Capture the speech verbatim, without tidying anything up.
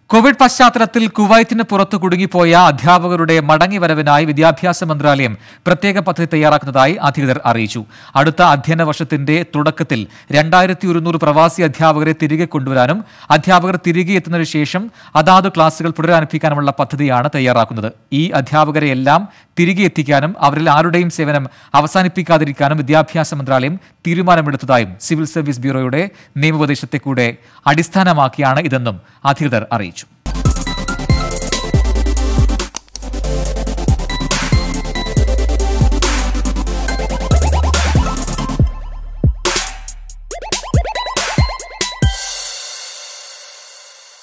Covid പശ്ചാത്തലത്തിൽ കുവൈത്തിന് പുറത്ത് കുടുങ്ങിപ്പോയ അധ്യാപകരുടെ മടങ്ങിവരവിനായി വിദ്യാഭ്യാസ മന്ത്രാലയം പ്രത്യേക പദ്ധതി തയ്യാറാക്കുന്നതായി അധികൃതർ അറിയിച്ചു. അടുത്ത അധ്യയന വർഷത്തിന്റെ തുടക്കത്തിൽ രണ്ടായിരത്തി ഒരുന്നൂറ് പ്രവാസി അധ്യാപകരെ തിരികെ കൊണ്ടുവരാനും അധ്യാപകർ തിരികെ എത്തുന്നതിനു ശേഷം അതാത് ക്ലാസുകൾ പുനരാരംഭിക്കാനുമുള്ള പദ്ധതിയാണ് തയ്യാറാക്കുന്നത്. ഈ അധ്യാപകരെയെല്ലാം തിരികെ എത്തിക്കാനും അവരിൽ ആരുടെയും സേവനം അവസാനിപ്പിക്കാതിരിക്കാനും വിദ്യാഭ്യാസ മന്ത്രാലയം തീരുമാനമെടുത്തതായും സിവിൽ സർവീസ് ബ്യൂറോയുടെ നിയമോപദേശത്തെ കൂടെ അടിസ്ഥാനമാക്കിയാണ് ഇതെന്നും അധികൃതർ അറിയിച്ചു.